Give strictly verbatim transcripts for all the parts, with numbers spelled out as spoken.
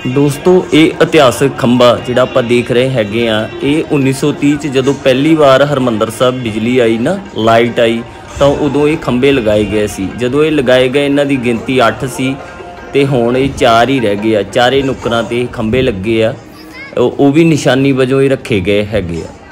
दोस्तों ये इतिहासक खंभा जिहड़ा आपां देख रहे हैगे आ, ये उन्नीस सौ तीह च जदों पहली बार हरमंदर साहब बिजली आई ना, लाइट आई, तो उदों ये खंभे लगाए गए सी। जदों ये लगाए गए इन्हां दी गिनती अठ सी ते हुण ये चार ही रह गए आ। चारे नुकरां ते खंभे लगे आ, वो भी निशानी वजों ही रखे गए हैगे आ।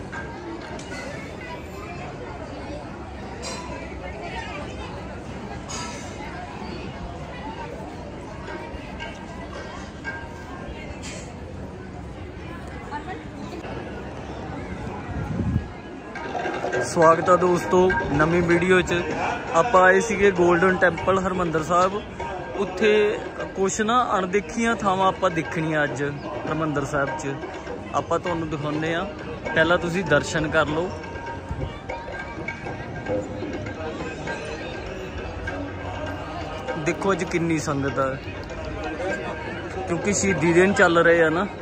स्वागत है दोस्तों नवी वीडियो च। आप आए सीगे गोल्डन टैंपल हरमंदर साहब। उत्थे कुछ ना अणदेखियां थावां आपां दिखणियां अज हरमंदर साहब च। आपां तुहानूं दिखाउने आ, पहला तुसीं दर्शन कर लो। देखो अज किन्नी संगत है, क्योंकि शहीदी दिन चल रहे हैं ना।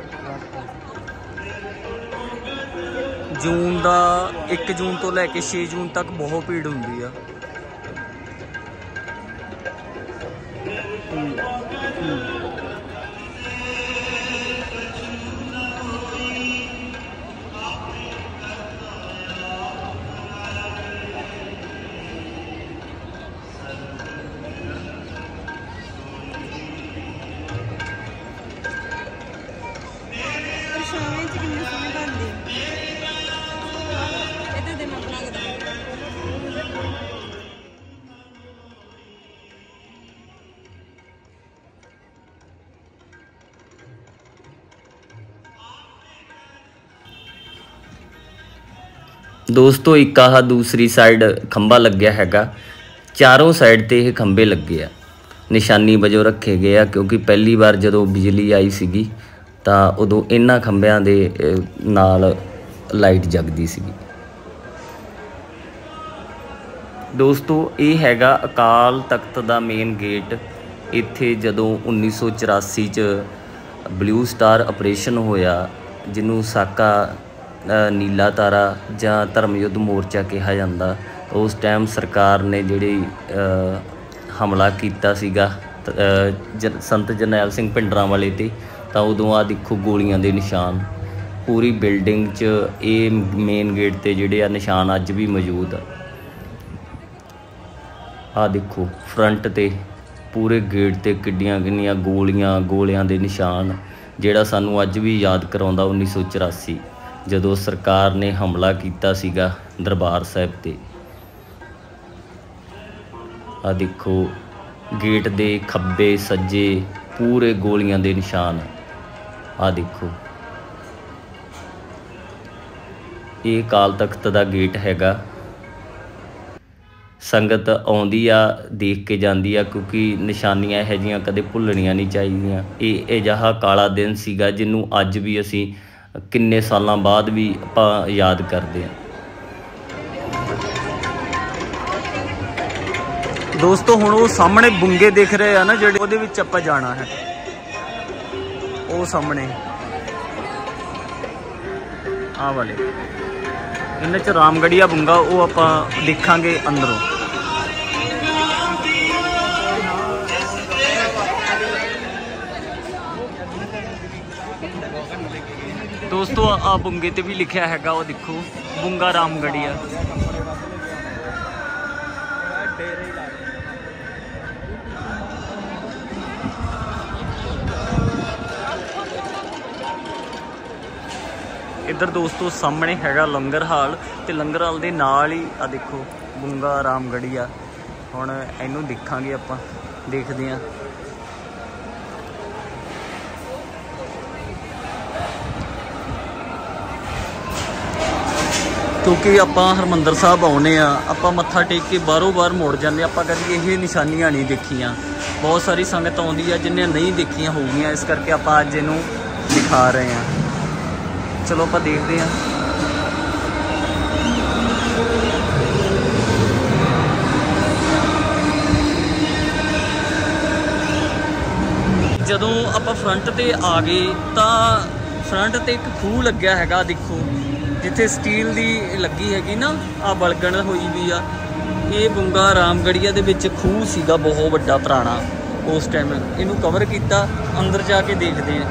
जून का एक जून तो लैके छे जून तक बहुत भीड़ होंगी है। दोस्तों एक आह दूसरी साइड खंभा लग्या हैगा, चारों साइड ते ये खंभे लगे आ, निशानी वजों रखे गए आ। क्योंकि पहली बार जदों बिजली आई सीगी तां उदों इन्हां खंभियां दे नाल लाइट जगदी सीगी। दोस्तों ये हैगा अकाल तख्त दा मेन गेट। इत्थे जदों उन्नीस सौ चौरासी च ब्लू स्टार ऑपरेशन होया, जिन्हों साका नीला तारा जां धर्म युद्ध मोर्चा कहा जाता, उस टाइम सरकार ने जिहड़ी हमला किया सीगा संत जरनैल सिंह भिंडरांवाले ते, तां उदों आ देखो गोलियां दे निशान पूरी बिल्डिंग च। ये मेन गेट ते जिहड़े आ निशान अज भी मौजूद आ। आ देखो फ्रंट ते पूरे गेट ते किड्डियां किन्नियां गोलियां गोलियां दे निशान, जिहड़ा सानू अज भी याद कराउंदा उन्नीस सौ चौरासी जदों सरकार ने हमला किया सीगा दरबार साहिब ते। आ देखो गेट दे खब्बे सज्जे पूरे गोलियां दे निशान। आ देखो ये अकाल तख्त दा गेट हैगा। संगत आउंदी आ, देख के जांदी आ, क्योंकि निशानियां इहो जिहियां कदे भुल्लणियां नहीं चाहिदियां। ये अजिहा काला दिन सीगा जिन्नू अज भी असी किन्ने सालों बाद भी आपां याद करते हैं। दोस्तों हुण वो सामने बुंगे दिख रहे हैं ना, जिहड़े उहदे विच आपां जाना है। वो सामने आ वाले इन्हां च रामगढ़िया बुंगा, वो आपां देखांगे अंदरों। दोस्तों आ बुंगे ते भी लिखा हैगा, वो देखो बुंगा रामगढ़िया। इधर दोस्तों सामने हैगा लंगर हाल, ते लंगर हाल दे नाल ही आ देखो बुंगा रामगढ़िया। हुण इनू देखांगे आपां, देखदे हां। क्योंकि आप हरमंदर साहब आने आप मत्था टेक के बारों बार मुड़ जाते, आप कभी ये निशानियां नहीं देखियां। बहुत सारी संगत आउंदी है जिन्हें नहीं देखियां होगियां, इस करके आप अज इनू दिखा रहे हैं। चलो आप देखते हैं। जदों आप फ्रंट ते आ गए तो फ्रंट ते एक खूह लग्या हैगा, देखो जिथे स्टील की लगी हैगी ना, आ बलगण हुई भी आ। ये बुंगा रामगढ़िया दे विच खूह सीगा बहुत वड्डा पुराना, उस टाइम इनू कवर किया। अंदर जाके देखते हैं।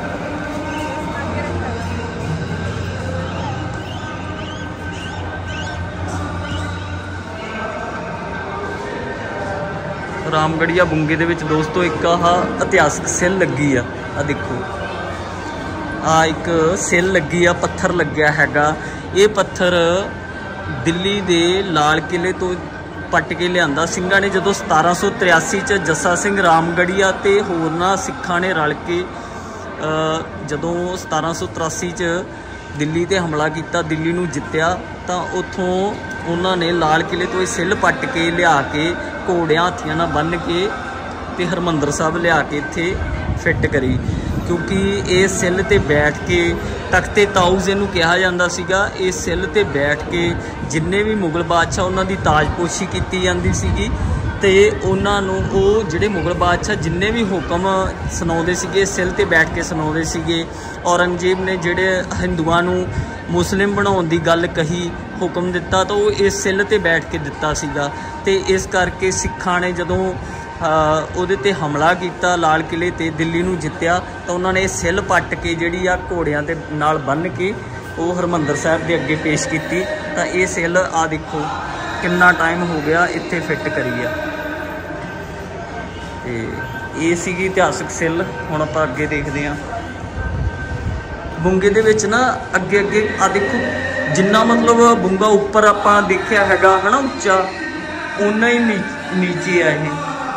रामगढ़िया बुंगे दे विच दोस्तों एक आह इतिहासक सिल लगी आ, आ देखो आ एक सिल लगी आ, पत्थर लग्या हैगा। ये पत्थर दिल्ली दे लाल किले तो पट के लिया सिंघां ने जदों सतारा सौ तिरासी च जस्सा सिंह रामगढ़िया ते होरना सिखां ने रल के जदों सतारा सौ तिरासी च दिल्ली ते हमला किया, दिल्ली नूं जित्तिया, तो उत्थों उन्होंने लाल किले तो सिल पट के लिया के घोड़ियां हाथियां नाल बन के ते हरमंदर साहब लिया के इत्थे फिट करी। क्योंकि ये सिल ते बैठ के तख्ते ताऊज इनू कहा जाता सीगा। इस सिल ते बैठ के जिन्ने भी मुगल बादशाह उन्हां दी ताजपोशी की जाती सीगी ते उन्हां नूं ओ जिहड़े मुगल बादशाह जिन्ने भी हुक्म सुनाउंदे सीगे सिल ते बैठ के सुनाउंदे सीगे। औरंगजेब ने जिहड़े हिंदुआं नूं मुस्लिम बनाउण दी गल कही, हुक्म दिता, तो वो इस सिल ते बैठ के दिता सीगा। ते इस करके सिखां ने जदों ਉਹਦੇ ਤੇ हमला किया लाल किले ते दिल्ली नूं जित्तिया, तो उन्होंने सिल पट के जिहड़ी आ घोड़ियां दे नाल बन के वो हरमंदर साहब के अगे पेश की। तो ये सिल आ देखो कितना टाइम हो गया इत्थे फिट करी आ। ते ये सीगी इतिहासक सिल। हुण आपां अगे देखदे हां। बुंगे दे विच ना अगे अगे आ देखो जिन्ना मतलब बुंगा उपर आपां देखिया हैगा है ना उच्चा, उन्ना ही नीचे आ ये।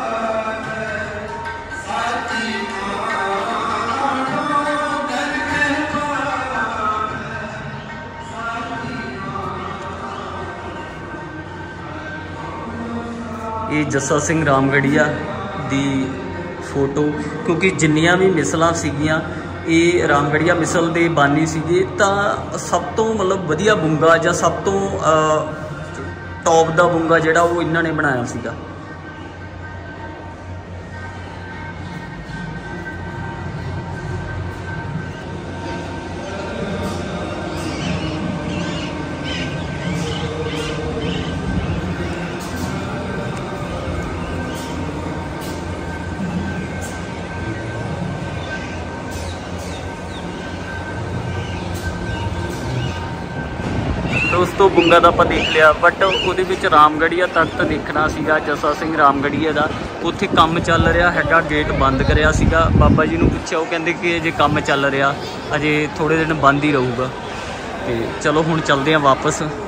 ये जस्सा सिंह रामगढ़िया दी फोटो, क्योंकि जिन्नियां भी मिसलां सीगियां ये रामगढ़िया मिसल दे बानी सीगे। तो सब तो मतलब वधिया बुंगा जां सब तो टॉप दा बुंगा जिहड़ा वो इन्हां ने बनाया सीगा। दोस्तों बुंगा तो आप देख लिया, बट वो रामगढ़िया तख्त देखना सीगा जस्सा सिंह रामगढ़िया का। उत्थे काम चल रहा हैगा, गेट बंद कराया सीगा। बाबा जी नूं पुछया, वो कहंदे कि अजे काम चल रहा, अजे थोड़े दिन बंद ही रहूगा। तो चलो हुण चलते हैं वापस।